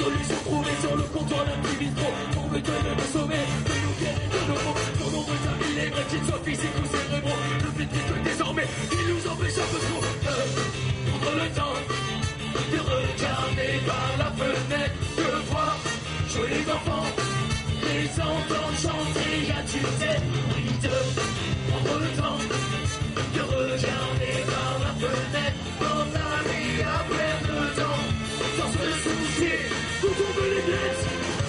Solution trouvée sur le comptoir d'un petit bistrot. Pour me donner de sommet, de nous guérir de nos mots. Pour nombreux amis, les vrais qu'ils soient physiques ou cérébraux. Le but est que désormais, il nous empêche un peu trop de prendre le temps de regarder par la fenêtre, de voir jouer les enfants, les entendre chanter à tue-tête. Oui, de prendre le temps de regarder par la fenêtre, dans la vie à perdre le temps, sans se soucier d'où tombent les blesses.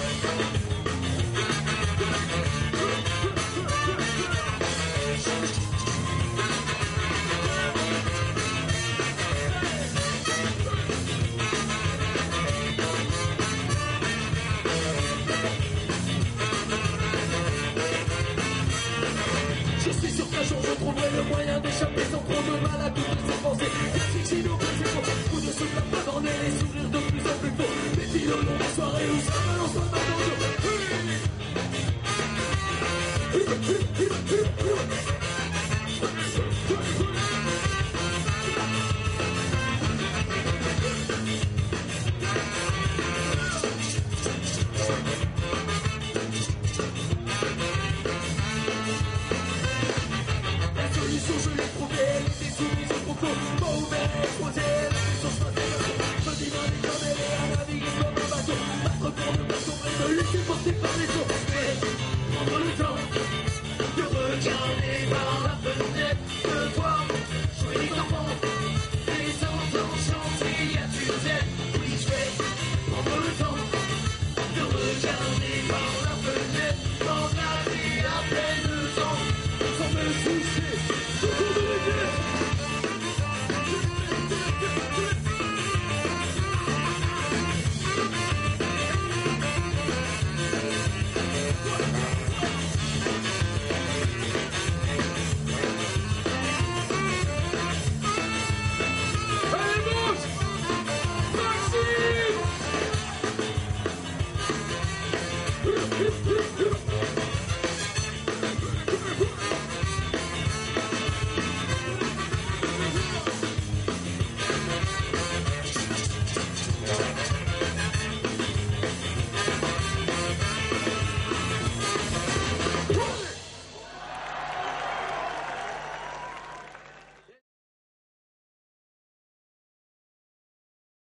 Je suis sûr qu'un jour je trouverai le moyen d'échapper sans trop de mal à toutes ces pensées. Si nos principaux, ou de se faire pardonner les sourires de plus en plus faux. Des filles au long des soirées où ça balance pas mal dans le dos.